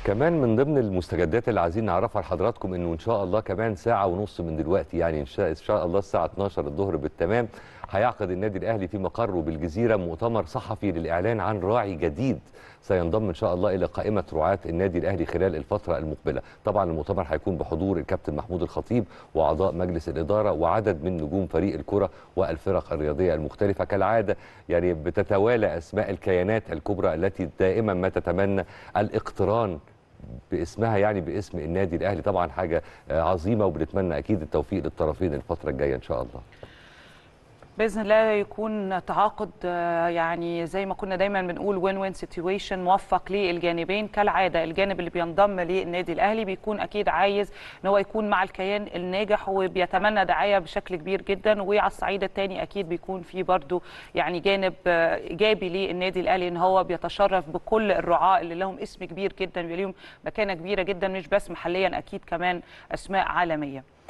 كمان من ضمن المستجدات اللي عايزين نعرفها لحضراتكم انه ان شاء الله كمان ساعه ونص من دلوقتي، يعني ان شاء الله الساعه 12 الظهر بالتمام، هيعقد النادي الاهلي في مقره بالجزيره مؤتمر صحفي للاعلان عن راعي جديد سينضم ان شاء الله الى قائمه رعاة النادي الاهلي خلال الفتره المقبله. طبعا المؤتمر هيكون بحضور الكابتن محمود الخطيب واعضاء مجلس الاداره وعدد من نجوم فريق الكره والفرق الرياضيه المختلفه. كالعاده يعني بتتوالى اسماء الكيانات الكبرى التي دائما ما تتمنى الاقتران باسمها، يعني باسم النادي الاهلي. طبعا حاجه عظيمه، وبنتمنى اكيد التوفيق للطرفين الفتره الجايه ان شاء الله. باذن الله يكون تعاقد يعني زي ما كنا دايما بنقول وين وين سيتويشن، موفق للجانبين. كالعاده الجانب اللي بينضم للنادي الاهلي بيكون اكيد عايز ان هو يكون مع الكيان الناجح وبيتمنى دعايه بشكل كبير جدا، وعلى الصعيد الثاني اكيد بيكون في برضو يعني جانب ايجابي للنادي الاهلي ان هو بيتشرف بكل الرعاة اللي لهم اسم كبير جدا وليهم مكانه كبيره جدا، مش بس محليا، اكيد كمان اسماء عالميه.